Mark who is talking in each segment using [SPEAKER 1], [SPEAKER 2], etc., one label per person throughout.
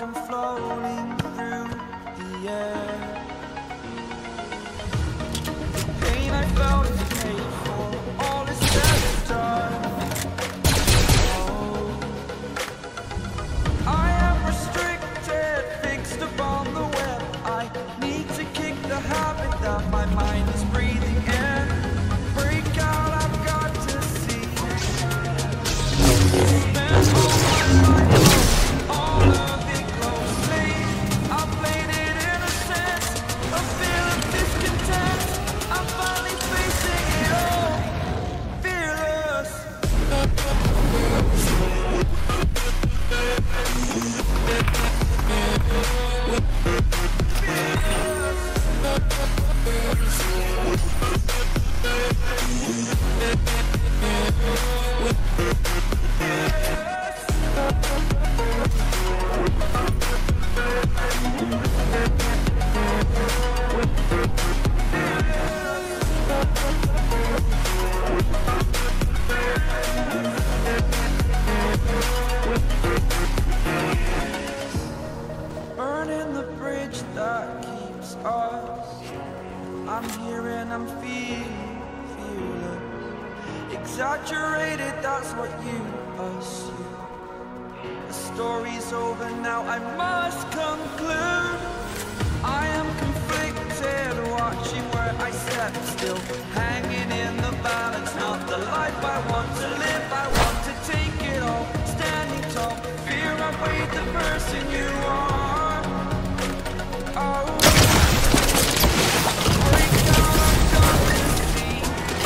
[SPEAKER 1] I'm floating through the air. The pain I felt is paid for, all is said and done. Oh, I am restricted, fixed upon the web. I need to kick the habit that my mind is breathing in. Break out, I've got to see. Spent all my life, all of it closely. I played it innocent, a feel of discontent. I'm finally facing it all, fearless. Burning the bridge that keeps us. I'm here and I'm feeling exaggerated, that's what you assume. The story's over now, I must conclude. I am conflicted, watching where I step still, hanging in the balance, not the life I want to live. I want to take it all, standing tall, fear I weighed the person you are. Oh, break down, I've got to see.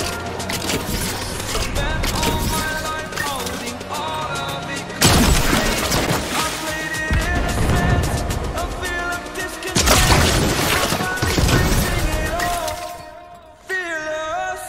[SPEAKER 1] Spent all my life holding all of it closely. I played it innocent, a feel of discontent. I'm finally facing it all, fearless.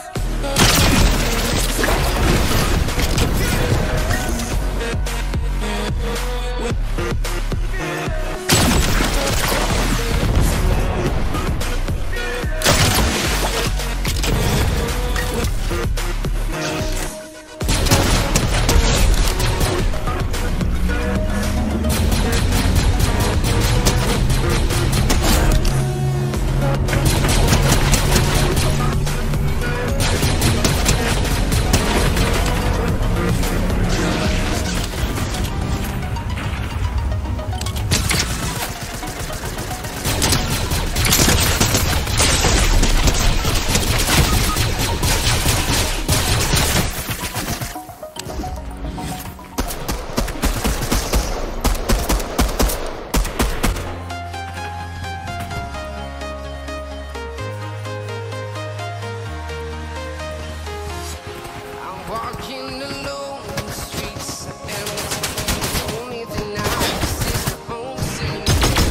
[SPEAKER 2] Walking alone, the streets are empty. Only the night is the only scene.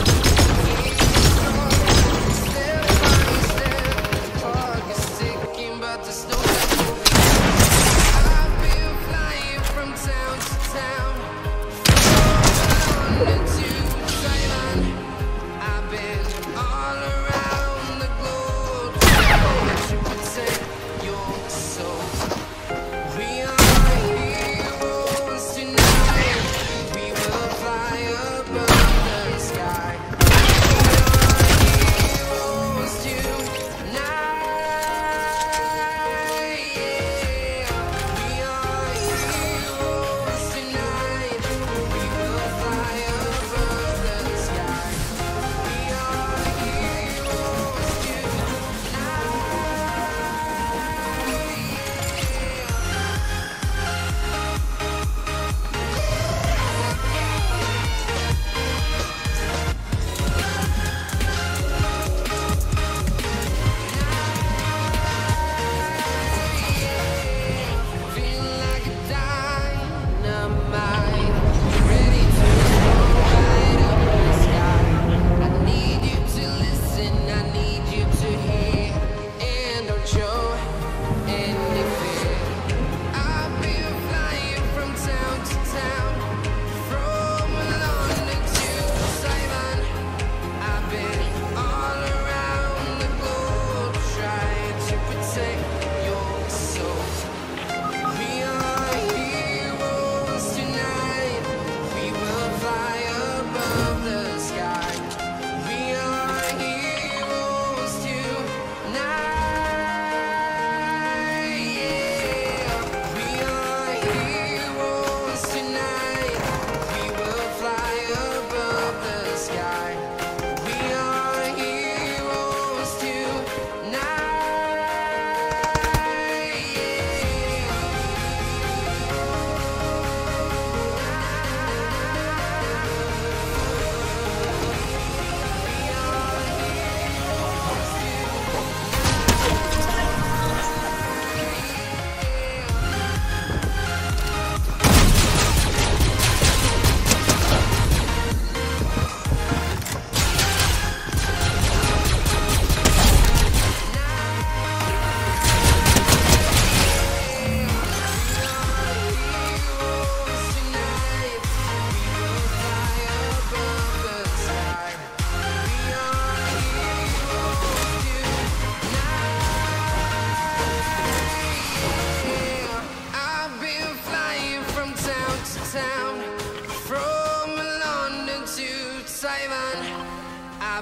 [SPEAKER 2] Step by step, the clock is ticking, but there's no time. I've been flying from town to town, from London to Thailand. I've been all around the globe, trying to protect your soul. We are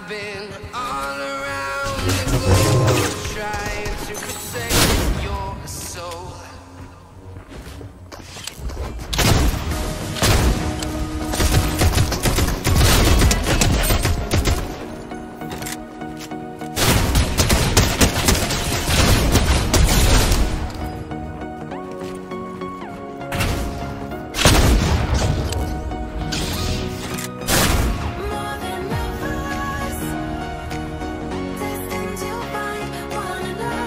[SPEAKER 2] I've been all around the globe trying to protect your soul.
[SPEAKER 3] More than lovers, destined to find one another.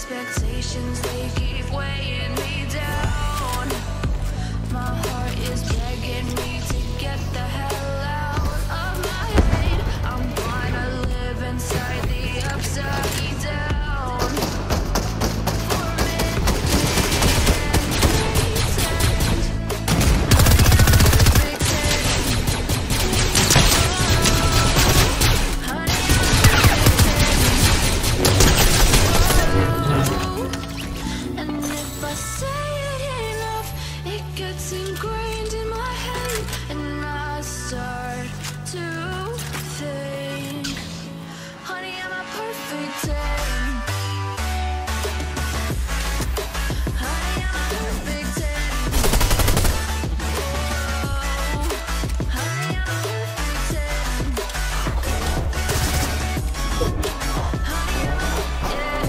[SPEAKER 3] expectations, they keep weighing me down. My heart is begging me to get the hell out of my head. I'm gonna live inside the upside down. For a minute and pretend and if I say it enough, it gets ingrained in my head, and I start to think, honey, I'm a perfect 10. Honey, I'm a perfect 10. Oh, honey, I'm a perfect 10. Honey, yeah.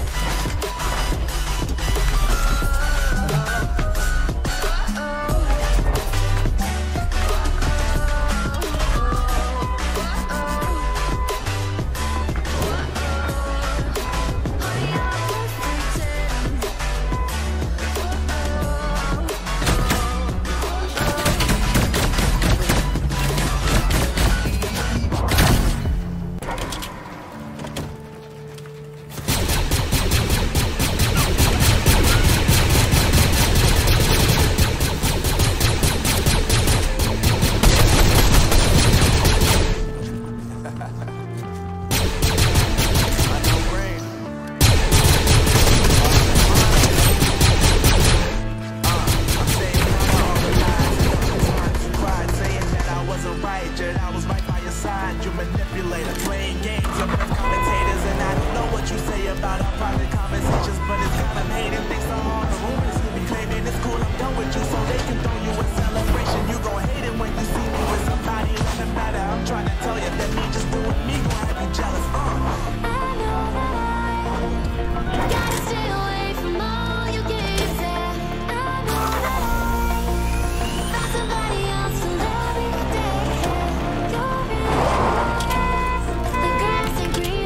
[SPEAKER 3] The grass and green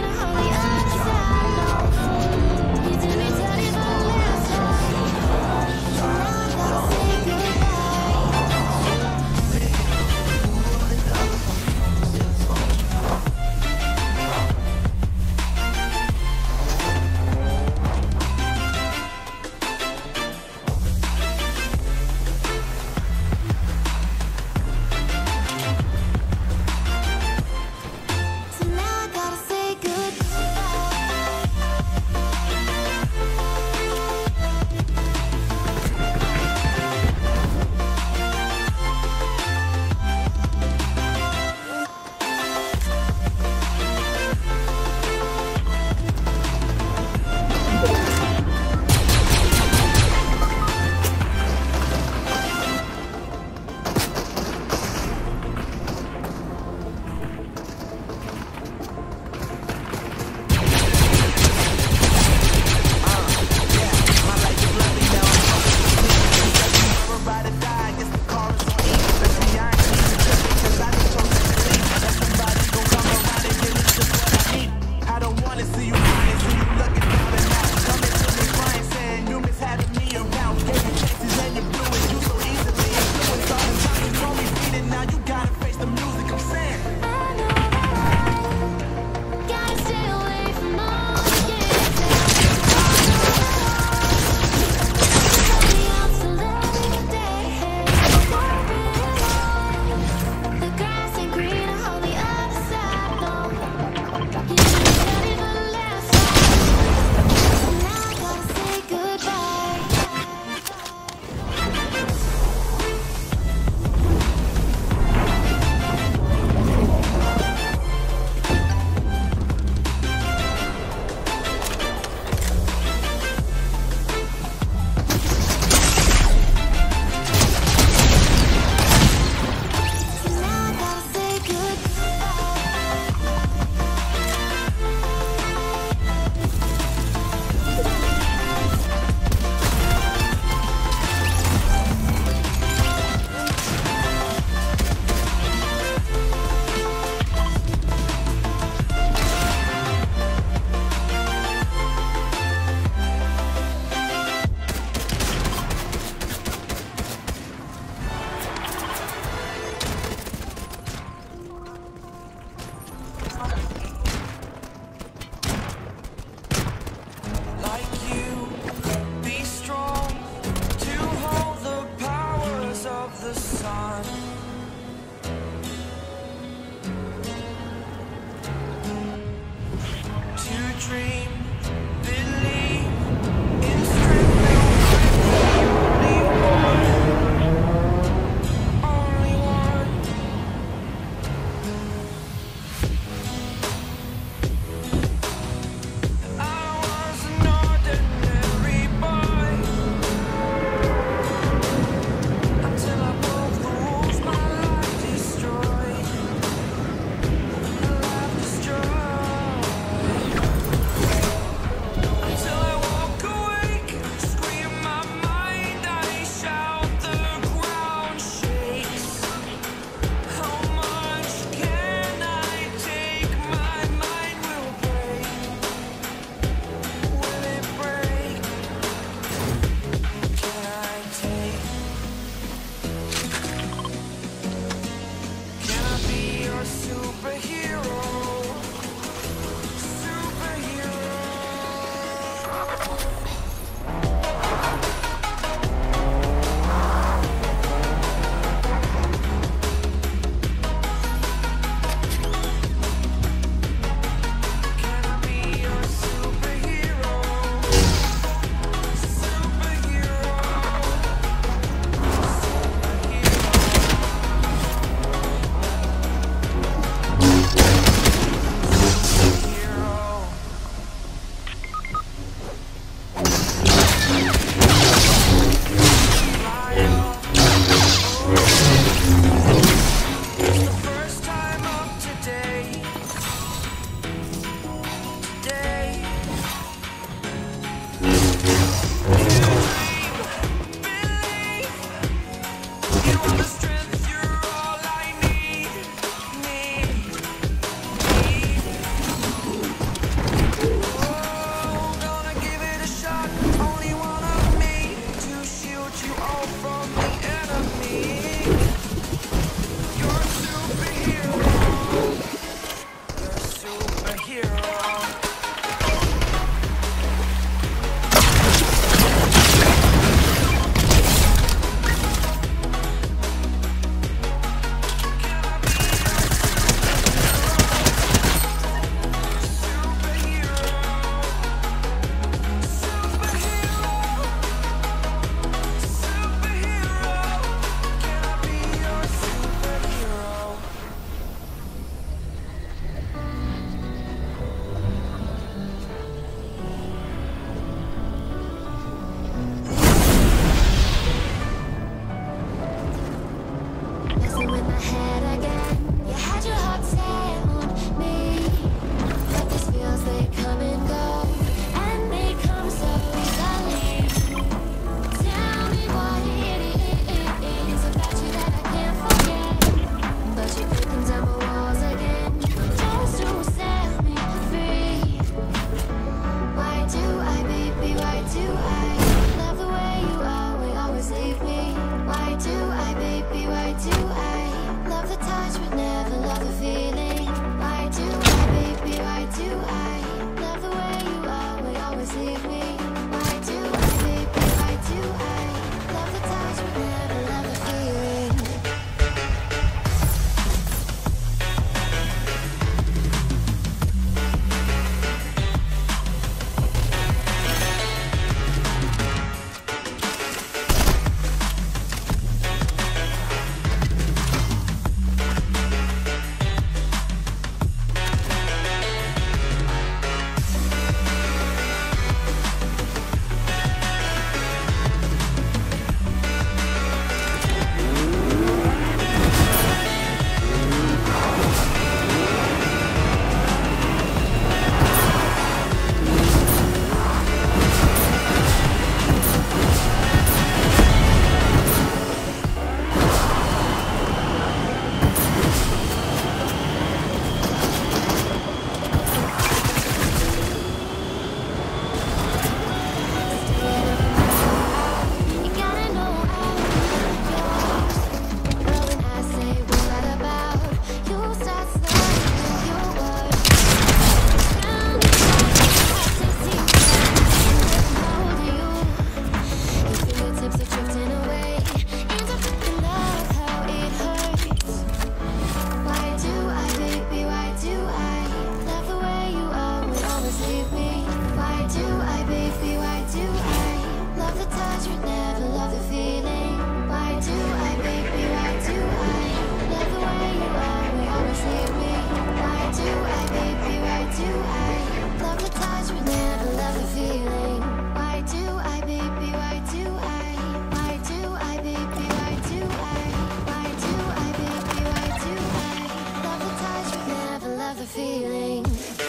[SPEAKER 3] feeling.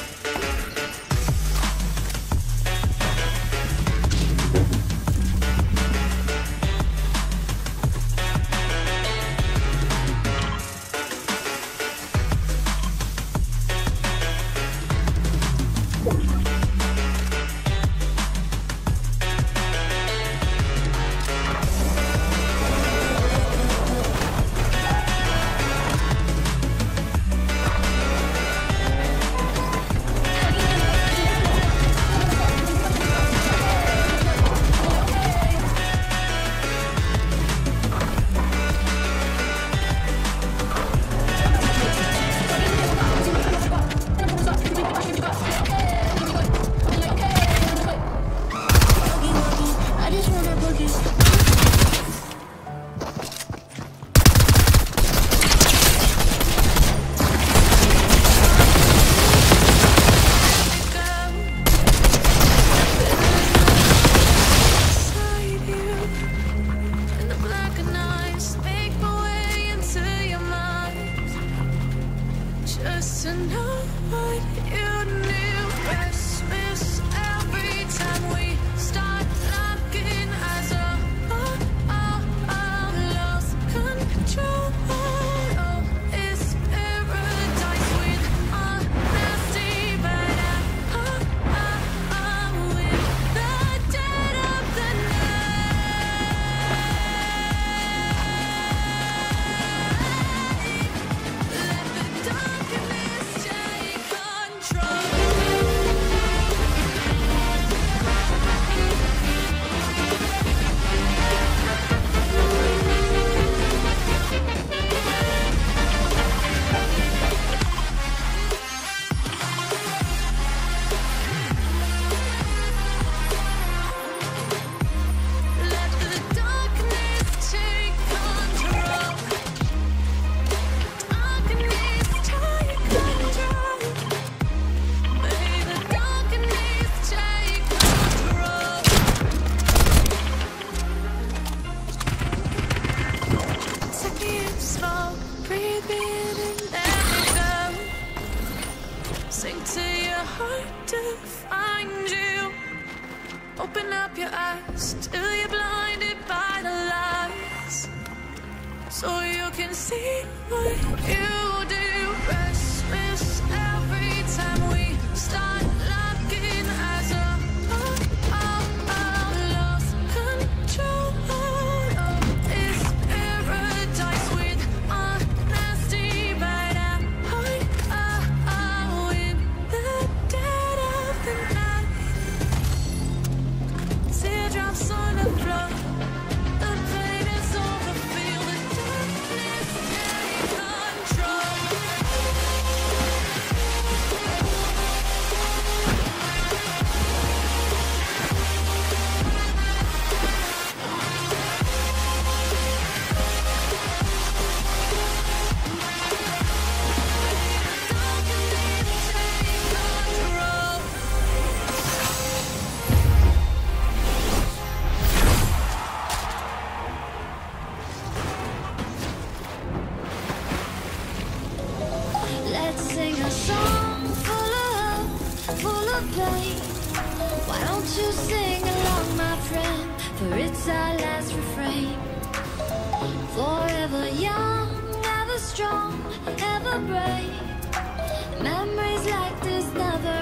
[SPEAKER 3] Just to know what you knew. Restless every time we start looking as a lost control. Oh, it's paradise with honesty, but I'm with the dead of the night. Let the darkness take control. Let the darkness take control. Darkness take control. May the darkness take control. Take it slow, breathe in and let it go. Sink to your heart to find you. Open up your eyes till you're blinded by the lies, so you can see what you do. Restless every time we start looking as a lost control. Oh, it's paradise with honesty, but I'm in the dead of the night. Teardrops on the floor. The pain is over. Feel the darkness take control. Darkness take control.
[SPEAKER 4] Let's sing a song full of hope, full of pain. Why don't you sing along, my friend? For it's our last refrain. Forever young, ever strong, ever brave. Memories like this never